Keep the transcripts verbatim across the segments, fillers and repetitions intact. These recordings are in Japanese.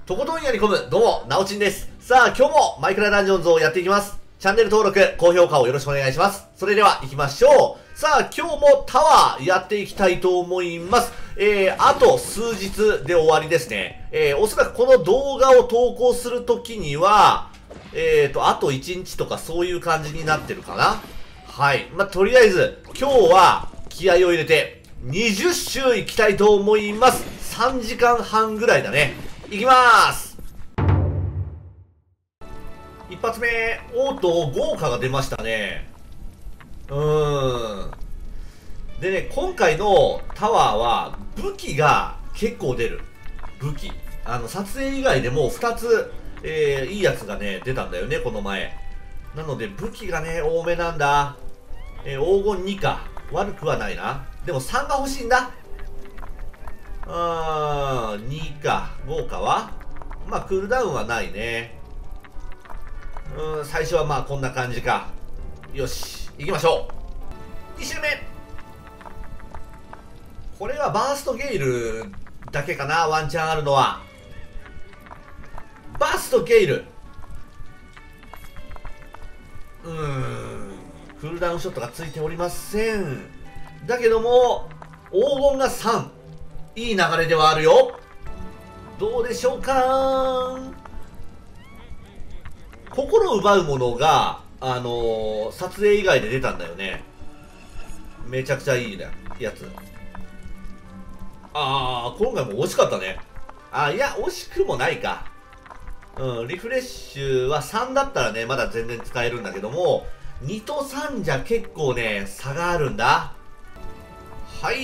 とことんやり込む、どうも、なおちんです。さあ、今日もマイクラダンジョンズをやっていきます。チャンネル登録、高評価をよろしくお願いします。それでは行きましょう。さあ、今日もタワーやっていきたいと思います。えー、あと数日で終わりですね。えー、おそらくこの動画を投稿するときには、えーと、あといちにちとかそういう感じになってるかな。はい。まあ、とりあえず、今日は気合を入れて、にじゅっ周行きたいと思います。さんじかんはんぐらいだね。いきまーす。一発目、おーと、豪華が出ましたね。うーん。でね、今回のタワーは、武器が結構出る。武器。あの、撮影以外でもふたつ、えー、いいやつがね、出たんだよね、この前。なので、武器がね、多めなんだ。えー、黄金にか。悪くはないな。でもさんが欲しいんだ。あー、にか。豪華はまあ、クールダウンはないね。うーん、最初はまあ、こんな感じか。よし、行きましょう。に周目。これはバーストゲイルだけかな、ワンチャンあるのは。バーストゲイル。うーん、クールダウンショットがついておりません。だけども、黄金がさん。いい流れではあるよ。どうでしょうか。心奪うものが、あのー、撮影以外で出たんだよね。めちゃくちゃいいやつ。あー、今回も惜しかったね。あ、いや、惜しくもないか。うん、リフレッシュはさんだったらね、まだ全然使えるんだけども、にとさんじゃ結構ね、差があるんだ。はい。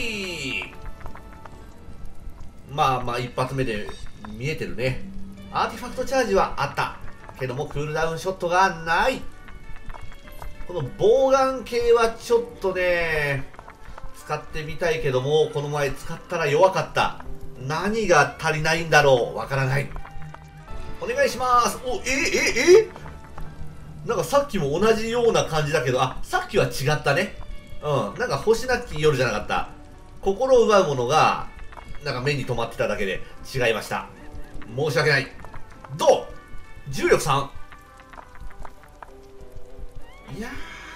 まあまあ、一発目で見えてるね。アーティファクトチャージはあった。けども、クールダウンショットがない。このボウガン系はちょっとね、使ってみたいけども、この前使ったら弱かった。何が足りないんだろう、わからない。お願いします。お、え、え、えなんかさっきも同じような感じだけど、あ、さっきは違ったね。うん。なんか星なき夜じゃなかった。心を奪うものが、なんか目に留まってただけで違いました。申し訳ない。どう重力さん。いや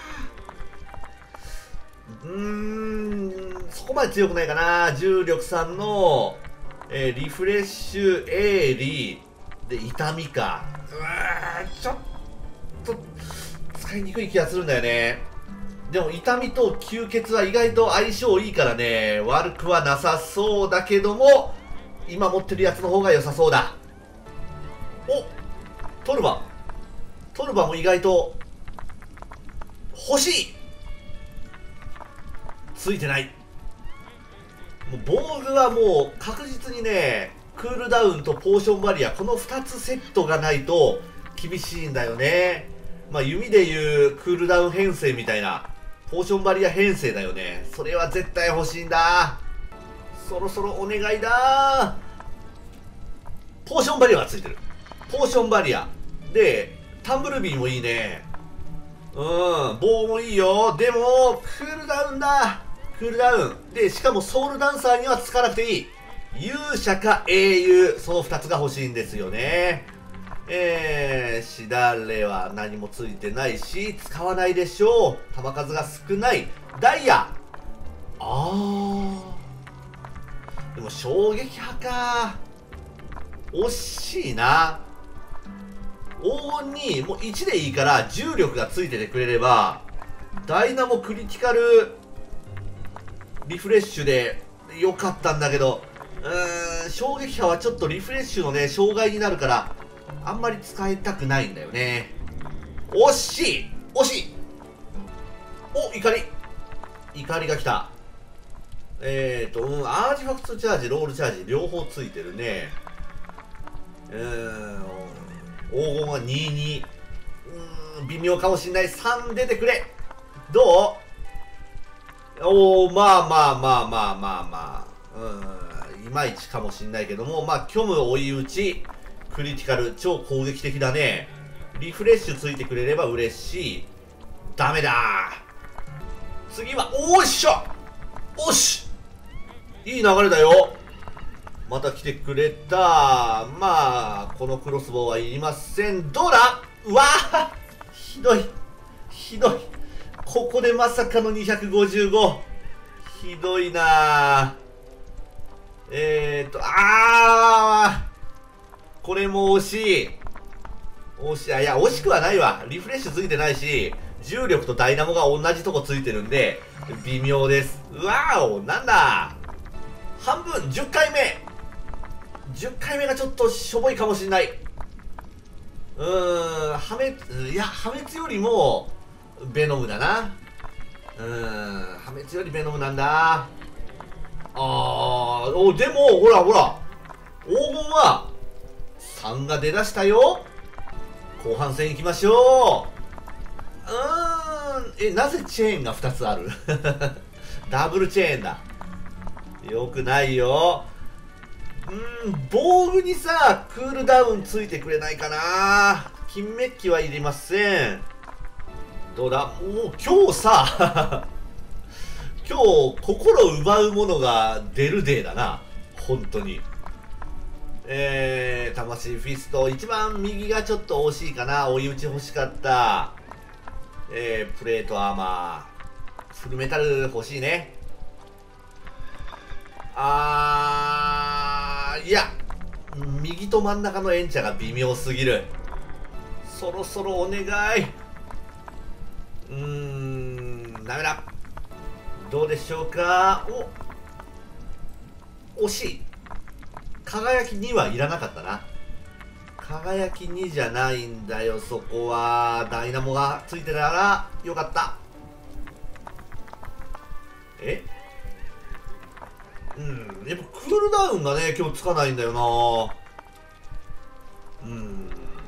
ー。うーん、そこまで強くないかな。重力さんの、えー、リフレッシュ、エーリー、で、痛みか。うわー、ちょっと、使いにくい気がするんだよね。でも痛みと吸血は意外と相性いいからね、悪くはなさそうだけども、今持ってるやつの方が良さそうだ。お、トルバ。トルバも意外と、欲しい。ついてない。もう防具はもう確実にね、クールダウンとポーションバリア、このふたつセットがないと厳しいんだよね。まあ弓でいうクールダウン編成みたいな、ポーションバリア編成だよね。それは絶対欲しいんだ。そろそろお願いだ。ポーションバリアがついてる。ポーションバリア。で、タンブルビーもいいね。うん、棒もいいよ。でも、クールダウンだ。クールダウン。で、しかもソウルダンサーにはつかなくていい。勇者か英雄。そのふたつが欲しいんですよね。えー、しだれは何もついてないし、使わないでしょう。弾数が少ない。ダイヤ。あー。でも衝撃波か。惜しいな。黄金にもういちでいいから重力がついててくれれば、ダイナモクリティカルリフレッシュでよかったんだけど、うーん、衝撃波はちょっとリフレッシュのね、障害になるから、あんまり使いたくないんだよね。惜しい惜しい。お、怒り怒りが来た。えーと、うん、アーティファクトチャージ、ロールチャージ、両方ついてるね。うーん、黄金はにじゅうに。うーん、微妙かもしんない。さん出てくれ。どうおー、まあまあまあまあまあまあ。うーん、いまいちかもしんないけども、まあ、虚無追い打ち。クリティカル、超攻撃的だね。リフレッシュついてくれれば嬉しい。ダメだー。次は、おーっしゃおしいい流れだよ。 また来てくれた。まあこのクロスボウはいりません。どうだ。うわー、ひどいひどい。ここでまさかのにひゃくごじゅうご。ひどいな。えーっとあー、これも惜しい惜しい。あ、いや惜しくはないわ。リフレッシュついてないし、重力とダイナモが同じとこついてるんで微妙です。うわーお、なんだ、半分じゅっかいめじゅっかいめがちょっとしょぼいかもしんない。うーん、破滅、いや破滅よりもベノムだな。うーん、破滅よりベノムなんだ。あー、お、でもほらほら、黄金はさんが出だしたよ。後半戦いきましょう。うーん、え、なぜチェーンがふたつあるダブルチェーンだ。よくないよ。うーん、防具にさクールダウンついてくれないかな。金メッキはいりません。どうだ、もう今日さ今日心奪うものが出るデーだな、本当に。えー、魂フィスト一番右がちょっと惜しいかな。追い打ち欲しかった。えー、プレートアーマー、フルメタル欲しいね。あー、いや右と真ん中のエンチャが微妙すぎる。そろそろお願い。うーん、ダメだ。どうでしょうか。お、惜しい。輝きにはいらなかったな。輝きにじゃないんだよ、そこは。ダイナモがついてたらよかった。え、うん、やっぱクールダウンがね今日つかないんだよな。うん、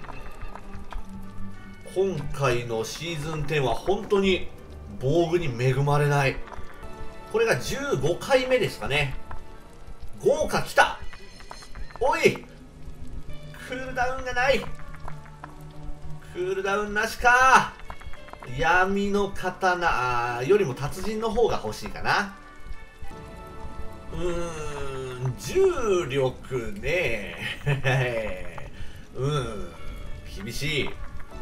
今回のシーズンじゅうは本当に防具に恵まれない。これがじゅうごかいめですかね。豪華きた。おい、クールダウンがない。クールダウンなしか。闇の刀よりも達人の方が欲しいかな。うーん、重力ねうん、厳しい。うん、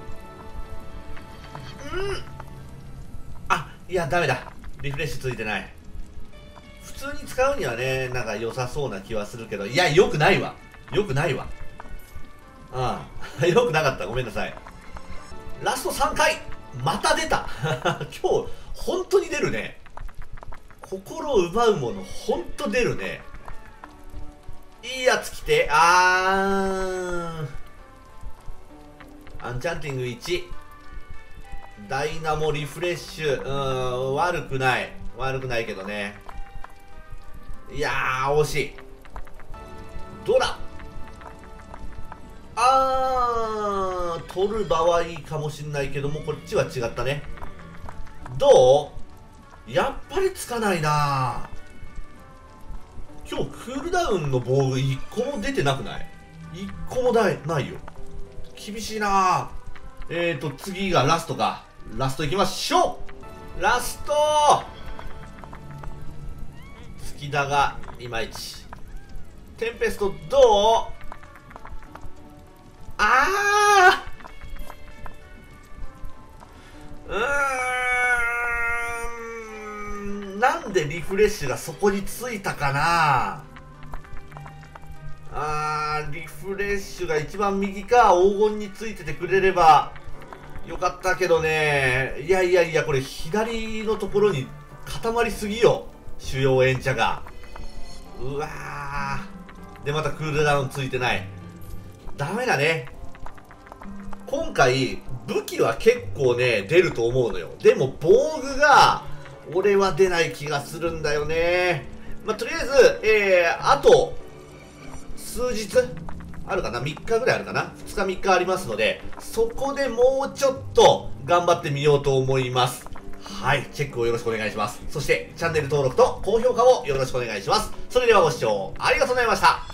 あ、いやダメだ、リフレッシュついてない。普通に使うにはねなんか良さそうな気はするけど、いや良くないわ、良くないわ。ああ良くなかった、ごめんなさい。ラストさんかいまた出た今日本当に出るね。心を奪うものほんと出るね。いいやつ来て。あー、アンチャンティングいち、ダイナモリフレッシュ、うーん、悪くない、悪くないけどね。いやー惜しい。どうだ。あー、取る場合かもしんないけども、こっちは違ったね。どう、やっぱりつかないな。今日クールダウンの防具いっこも出てなくない？ いっ 個もだいないよ。厳しいな。えーと次がラストか。ラストいきましょう。ラスト月田がいまいち。テンペストどう？あー、うーん、なんでリフレッシュがそこについたかな。あー、リフレッシュが一番右か黄金についててくれればよかったけどね。いやいやいや、これ左のところに固まりすぎよ、主要演者が。うわー、でまたクールダウンついてない。ダメだね。今回武器は結構ね出ると思うのよ。でも防具が俺は出ない気がするんだよね。まあ、とりあえず、えー、あと数日あるかな、みっかぐらいあるかな、ふつかみっかありますので、そこでもうちょっと頑張ってみようと思います。はい、チェックをよろしくお願いします。そしてチャンネル登録と高評価をよろしくお願いします。それではご視聴ありがとうございました。